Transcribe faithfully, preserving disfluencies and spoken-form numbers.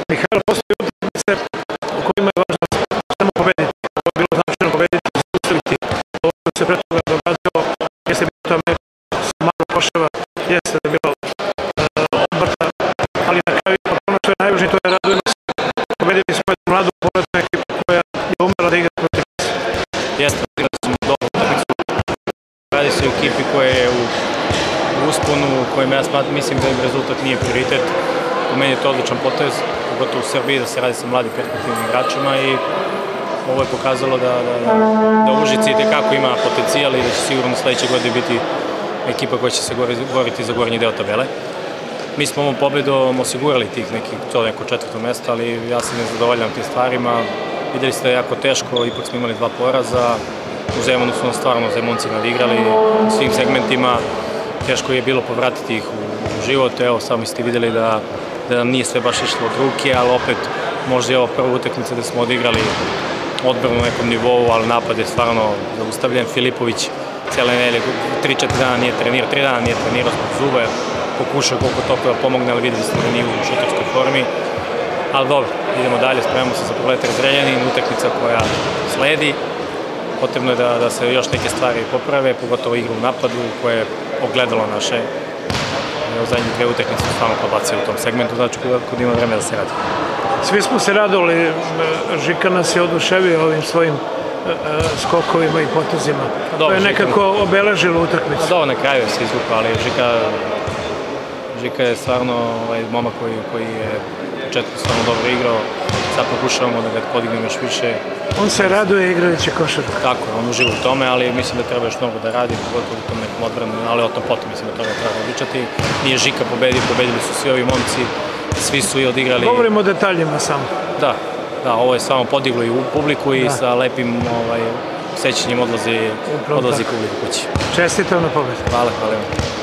Mihajlo, postoje utakmice u kojima je važno samo pobediti. Ovo je bilo značajno pobediti i ustaviti. Ovo se pre toga događalo, jeste bilo to Amerika sa malo koševa, jeste da je bilo obrta, ali na kraju ono što je najvažnije, to je raduje nas. Pobedili smo jednu mladu povratnu ekipu koja je umela da igra protiv nas. Jeste, igrali smo dobru utakmicu. Radi se o ekipi koja je u usponu, kojim ja mislim da im rezultat nije prioritet. Po meni je to odličan potez, pogotovo u Srbiji, da se radi sa mladim perspektivnim igračima i ovo je pokazalo da, da, da, da Užice itekako ima potencijal i da će sigurno sledeće godine biti ekipa koja će se boriti za gornji deo tabele. Mi smo ovom pobedom osigurali tih nekih, to neko četvrto mesto, ali ja se ne zadovoljam tim stvarima. Videli ste da je jako teško, ipak smo imali dva poraza. U Zemunu su nas stvarno Zemunci nadigrali u svim segmentima. Teško je bilo povratiti ih u život. Evo, sami ste videli da, da nam nije sve baš išlo od ruke, ali opet možda je ovo prva utakmica da smo odigrali odbranu na nekom nivou, ali napad je stvarno zaustavljen. Filipović cijele nedelje, tri četiri dana nije trenirao, tri dana nije trenirao zbog zuba, pokušao koliko toliko da pomogne, ali videli ste da nije u šuterskoj formi. Ali dobro, idemo dalje, spremamo se za Proletar Zrenjanin, utakmica koja sledi. Potrebno je da, da se još neke stvari poprave, pogotovo igru u napadu koje je ogledalo naše. U zadnje dve utakmice su stvarno podbacili u tom segmentu, znači kod ima vreme da se radi. Svi smo se radovali, Žika nas je oduševio ovim svojim skokovima i potezima. To je nekako obeležilo utakmicu. Dobro, na kraju je se izvukao, ali Žika, Žika je stvarno momak koji, koji je u početku stvarno dobro igrao. Sad pokušavamo da ga podignemo još više. On se raduje igrajući košarku. Tako, on uživa u tome, ali mislim da treba još mnogo da radi, pogotovo u tom nekom odbranu, ali o tom potom mislim da toga treba odličati. Nije Žika pobedio, pobedili su svi ovi momci, svi su i odigrali. Govorimo o detaljima samo. Da, da, ovo je samo podiglo i u publiku i sa lepim sećanjem odlazi publiku kući. Čestitam na pobedu. Hvala, hvala vam.